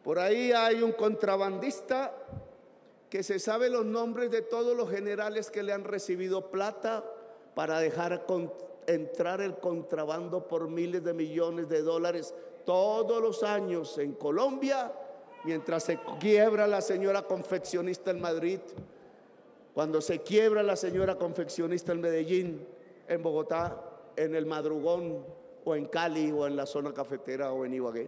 Por ahí hay un contrabandista que se sabe los nombres de todos los generales que le han recibido plata para dejar entrar el contrabando por miles de millones de dólares todos los años en Colombia, mientras se quiebra la señora confeccionista en Madrid, cuando se quiebra la señora confeccionista en Medellín, en Bogotá, en el Madrugón, o en Cali, o en la zona cafetera, o en Ibagué.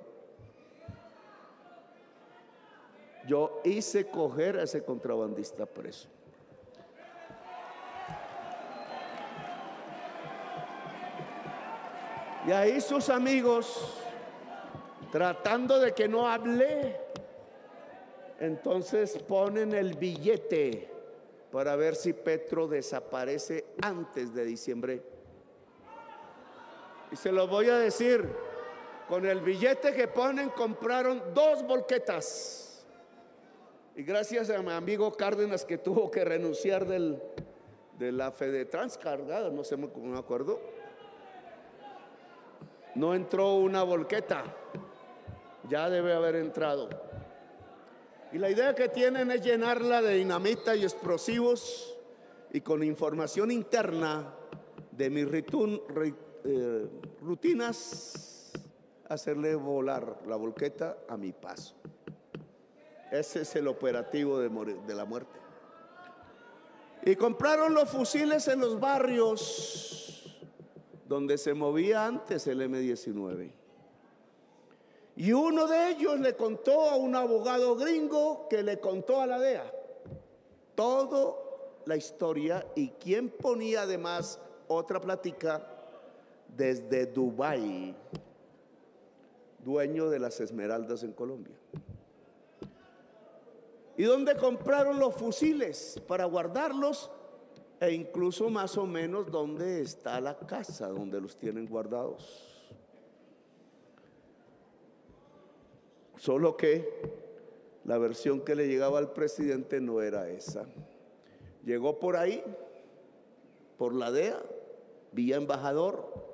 Yo hice coger a ese contrabandista preso. Y ahí sus amigos, tratando de que no hable, entonces ponen el billete para ver si Petro desaparece antes de diciembre. Y se lo voy a decir, con el billete que ponen compraron 2 volquetas. Y gracias a mi amigo Cárdenas, que tuvo que renunciar de la Fedetrans cargada, no sé, no me acuerdo, no entró una volqueta, ya debe haber entrado. Y la idea que tienen es llenarla de dinamita y explosivos, y con información interna de mis rutinas, hacerle volar la volqueta a mi paso. Ese es el operativo de la muerte. Y compraron los fusiles en los barrios donde se movía antes el M-19. Y uno de ellos le contó a un abogado gringo que le contó a la DEA toda la historia, y quien ponía además otra plática desde Dubái, dueño de las Esmeraldas en Colombia. Y donde compraron los fusiles para guardarlos, e incluso más o menos dónde está la casa donde los tienen guardados. Solo que la versión que le llegaba al presidente no era esa. Llegó por ahí, por la DEA, vía embajador,